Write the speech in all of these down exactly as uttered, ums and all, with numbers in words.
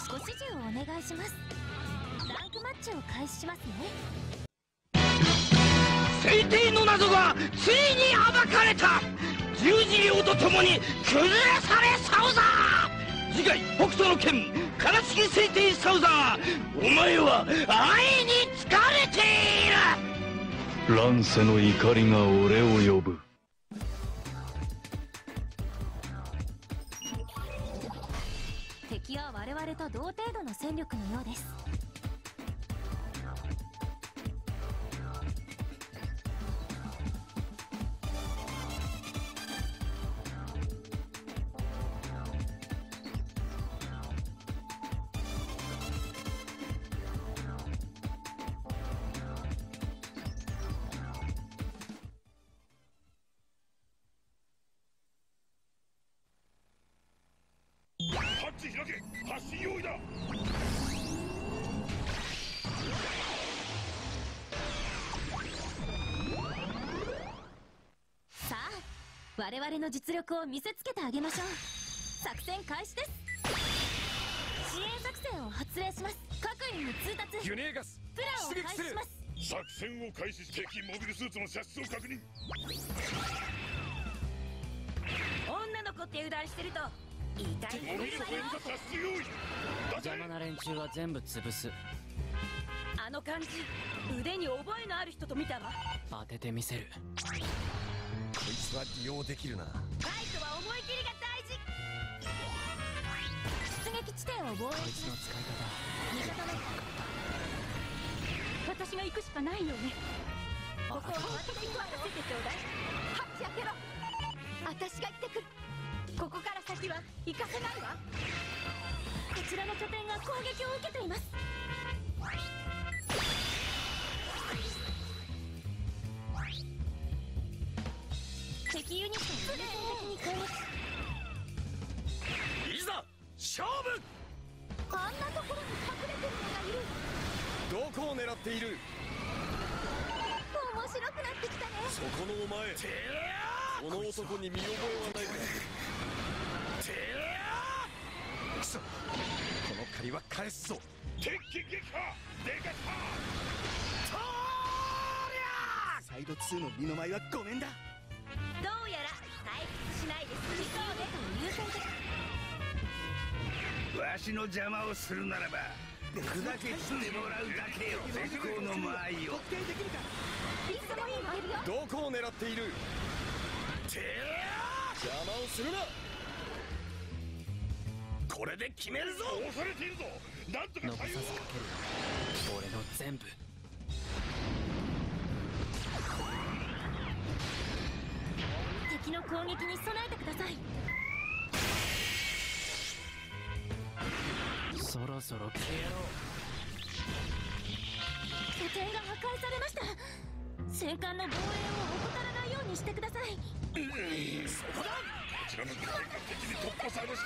ご指示をお願いします。ランクマッチを開始しますね。 聖帝の謎がついに暴かれた。十字領とともに崩されサウザー。次回北斗の拳悲しき聖帝サウザー、お前は愛に疲れている。 乱世の怒りが俺を呼ぶ。 敵は我々と同程度の戦力のようです。 ハッチ開け、発進用意だ。 さあ、我々の実力を見せつけてあげましょう。作戦開始です。支援作戦を発令します。各員に通達。 ギュネーガスプランを開始します。 作戦を開始して敵モビルスーツの射出を確認。 女の子って油断してると痛いモビルスーツ射出用意。 邪魔な連中は全部潰す。 あの感じ、腕に覚えのある人と見たわ。 当ててみせる。 こいつは利用できるな。 ファイトは思い切りが大事。 出撃地点を防衛こいつのします。 使い方。 味方の私が行くしかないよね。ここを私に任せてちょうだい。ハッチ開けろ。私が行ってくる。ここから先は行かせないわ。 こちらの拠点が攻撃を受けています。敵ユニットを優先的に攻撃。 いざ勝負。 あんなところに隠れてるのがいる。 どこを狙っている。 面白くなってきたね。 そこのお前、この男に見覚えはないか。くそ、この借りは返すぞ。敵撃破でかしたとりゃ。サイドツーの二の舞はごめんだ。 どうやら退屈しないで済みそうね。 優先的。 わしの邪魔をするならば砕け散ってもらうだけよ。絶好の間合いを。 いつでもいいわよ。 どこを狙っている。邪魔をするな。これで決めるぞ。押されているぞ。なんとか残さずかける。俺の全部。 敵の攻撃に備えてください。 そろそろ消えろ。 拠点が破壊されました。戦艦の防衛を怠らないようにしてください。 そこだ。こちらの拠点が敵に突破されました。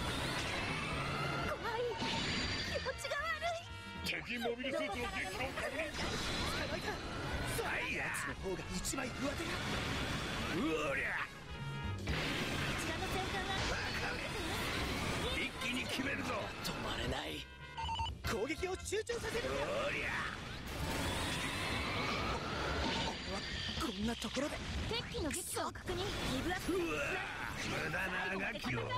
怖い。気持ちが悪い。 敵モビルスーツの撃破を確認。 最悪の方が一枚上手だ。うおりゃ。 こちらの戦艦が一気に決めるぞ。 止まれない。 攻撃を集中させる。おりゃ。こんなところで敵機の撃破を確認。ギブアップ。 うわ無駄なあがきを。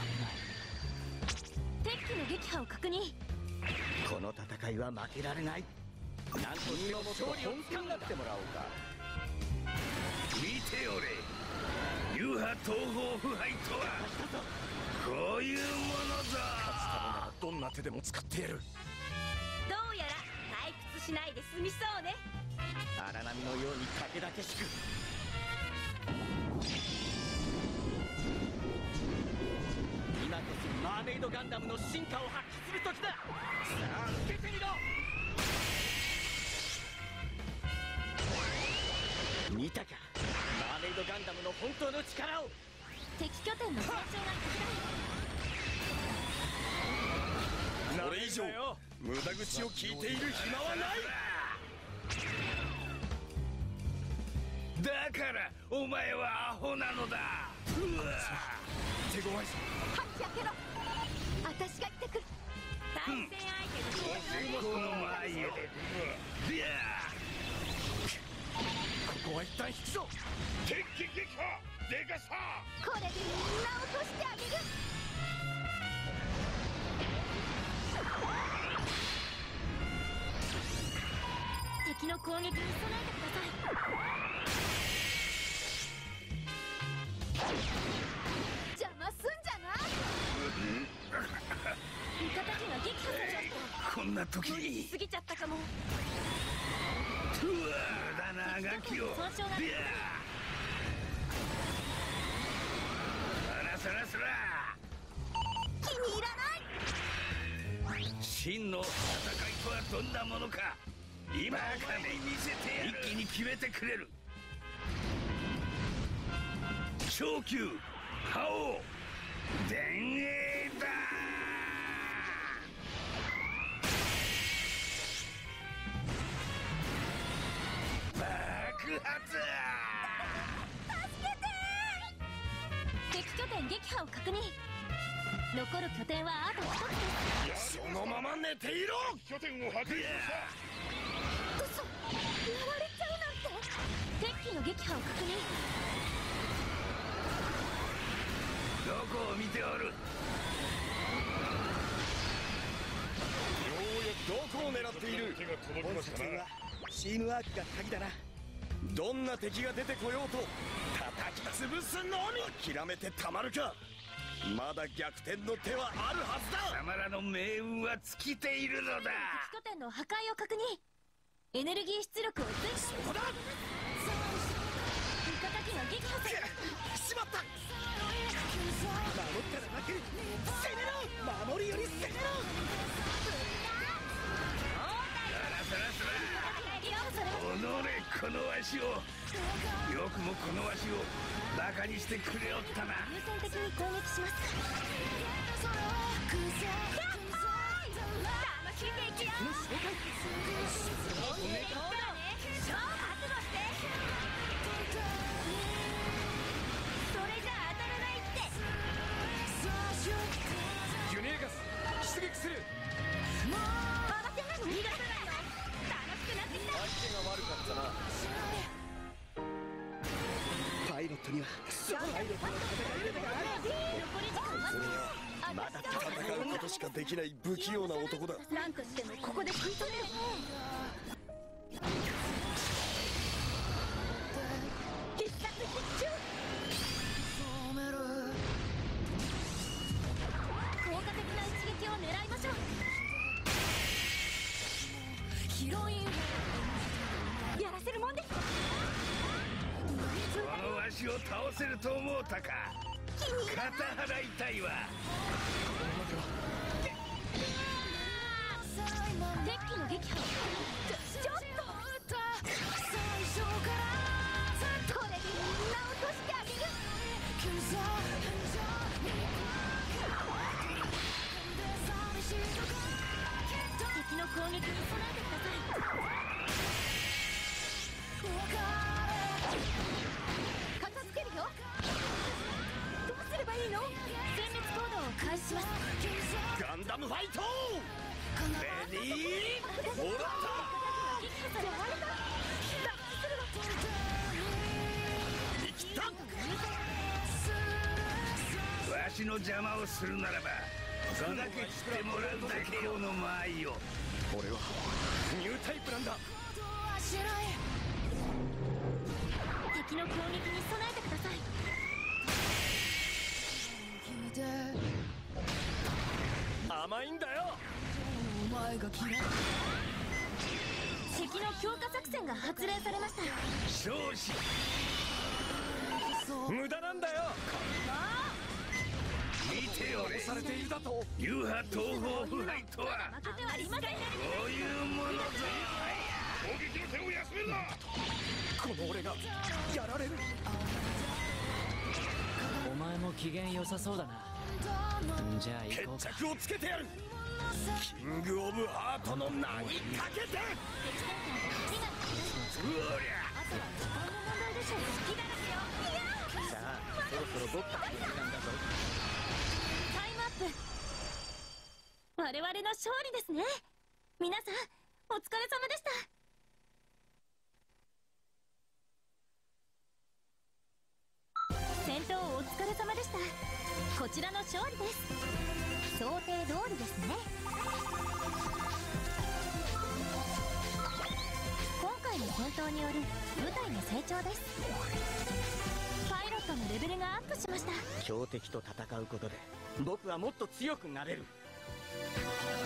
敵機の撃破を確認。 この戦いは負けられない。なんとしても勝利をつかんだってもらおうか。見ておれ。流派統合腐敗とはこういうものだ。どんな手でも使ってやる。 どうやら退屈しないで済みそうね。 荒波のように駆けだけしく。今こそマーメイドガンダムの進化を発揮する時だ。さあ受けてみろ。見たか、マーメイドガンダムの本当の力を。 敵拠点の戦争が拡大。 これ以上無駄口を聞いている暇はない。 だからお前はアホなのだ。うわ手強いぞ。 ハッチ開けろ。私が行ってくる。 対戦相手のこの前よいやここは一旦引くぞ。 敵撃破でかさこれでみんな落としてあげる。 敵の攻撃に備えてください。 邪魔すんじゃない。 味方機が撃破されちゃった。 こんな時無理にしすぎちゃったかも。 うわ無駄なあがきを損傷がいやそらそらそら気に入らない。 真の戦いとはどんなものか今から見せてやる。一気に決めてくれる。超級覇王電影だ。爆発。 敵拠点撃破を確認。残る拠点はあと一つです。 そのまま寝ていろ。拠点を破壊した。 嘘、やられちゃうなんて。 敵機の撃破を確認。 どこを見ておる。 ようやくどこを狙っている。本作戦はチームワークが鍵だな。どんな敵が出てこようと叩き潰すのみ。諦めてたまるか。まだ逆転の手はあるはずだ。 貴様らの命運は尽きているのだ。 敵拠点の破壊を確認。エネルギー出力を追加。 そこだ。 味方機が撃破されしまった。守ったら負ける。攻めろ。守りより攻めろ。 そらそらそら己このわしをよくもこのわしをバカにしてくれおったな。 優先的に攻撃します。 楽しんでいくよ。そうだね。超覚悟して。それじゃ当たらないって。 ユニエガス出撃する。 慌てないの。逃がさないの。楽しくなってきた。 相手が悪かったな。パイロットにはパイロットの戦い方がある。 残り時間は俺はまだ戦うことしかできない不器用な男だ。 なんとしてもここで食い止める。必殺必中。 効果的な一撃を狙いましょう。 やらせるもんです。 このわしを倒せると思うたか。肩払いたいわ。 敵機の撃破を。 ちょっとこれでみんな落としてあげる。 敵の攻撃に備えてください。 片付けるよ。どうすればいいの。 全滅行動を開始します。 ガンダムファイト。レディーもらった。 撃破されあれだ。 生きた。 わしの邪魔をするならばそれだけしてもらうだけよの間合いよ。 俺はニュータイプなんだ。 敵の攻撃に備えてください。 甘いんだよ。 敵の強化作戦が発令されました。 少子無駄なんだよ。 見ておれ。 されているだと。 ユーハ東方腐敗とは負けてはありません。 こういうものぞ。攻撃の手を休めるな。 この俺がやられる。 お前も機嫌良さそうだな。じゃあ行こうか。 決着をつけてやる。キングオブハートの名にかけて。 うおりゃ。 あとは時間の問題でしょう。好きだですよ。 さあそろそろどっかの時間だぞ。 タイムアップ。 我々の勝利ですね。皆さんお疲れ様でした。戦闘お疲れ様でした。こちらの勝利です。想定通りですね。今回の戦闘による部隊の成長です。パイロットのレベルがアップしました。 強敵と戦うことで僕はもっと強くなれる。